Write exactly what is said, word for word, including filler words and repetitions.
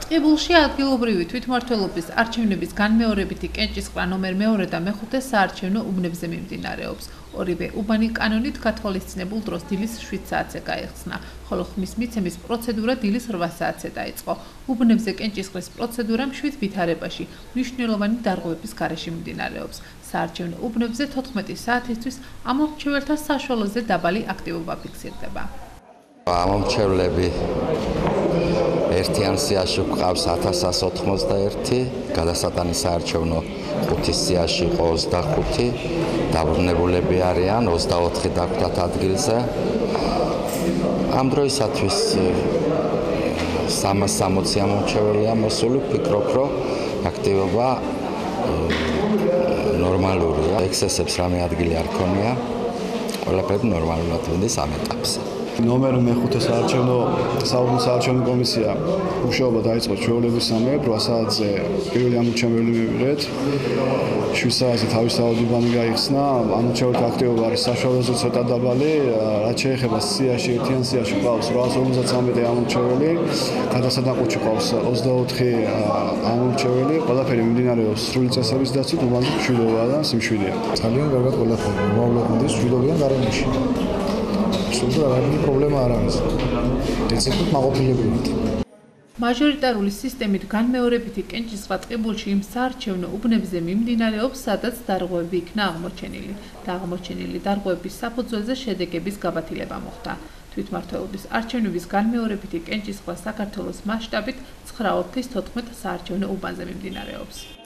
ტყიბულში ადგილობრივი თვითმმართველობის არჩევნების განმეორებითი კენჭისყრა ნომერ მეორე და მეხუთე საარჩევნო უბნებზე მიმდინარეობს. ორივე უბანი კანონით გათვალისწინებულ დროს დილის შვიდ საათზე გაიხსნა, ხოლო ხმის მიცემის პროცედურა დილის რვა საათზე დაიწყო. უბნებზე კენჭისყრის პროცედურა მშვიდ ვითარებაში, მნიშვნელოვანი დარღვევების გარეშე მიმდინარეობს. საარჩევნო უბნებზე თოთხმეტი საათისთვის ამომრჩეველთა საშუალოზე დაბალი აქტივობა ფიქსირდება. ამომრჩევლები ერთიან სიაში გვყავს ათას ასი ოთხმოცდაერთი, გადასატანი საარჩევნო ხუთის სიაში იყო ოცდახუთი, დაბრუნებულები არიან ოცდაოთხი დაგვდათ ადგილზე. ამ დროისათვის სამას სამოცი ამომრჩეველია მოსული, ვფიქრობ, რომ აქტივობა ნორმალურია, ექსესებს რამე ადგილი არ ქონია, ყველაფერი ნორმალურად მიდის ამ ეტაპზე. ნომერ მეხუთე საარჩევნო საუბნო საარჩევნო კომისია მუშაობა დაიწყო ჩვეულების სამივე რვა საათზე პირველი ამომრჩეველი მივიღეთ. შვიდ საათზე თავისთავად უბანი გაიხსნა, ამომრჩეველთა აქტივობა არის საშუალოზე ცოტა დაბალი, რაც შეეხება სიაში ერთიან სიაში ყავს რვაას ორმოცდათრამეტი ამომრჩეველი, გადასატანყუჩი ყავს ოცდაოთხი ამომრჩეველი, ყველაფერი მიმდინარეობს სრული წესების დაცვით, უბანზე მშვიდობაა და სიმშვიდეა. ძალიან კარგად ყველაფერი მომავლად მიდის მშვიდობიან გარემოში. სულდა რამე პრობლემა არ არის. ეცექვით მაყოფილებრივით. მაჟორიტარული სისტემით განმეორებითი კენჭისყრა ტყიბულში იმ საარჩევნო უბნებზე მიმდინარეობს, სადაც დარღვევები იქნა აღმოჩენილი და აღმოჩენილი დარღვევების საფუძველზე შედეგების გაბათილება მოხდა. თვითმმართველობის არჩევნების განმეორებითი კენჭისყრა საქართველოს მასშტაბით ცხრა ათას თოთხმეტ საარჩევნო უბანზე მიმდინარეობს.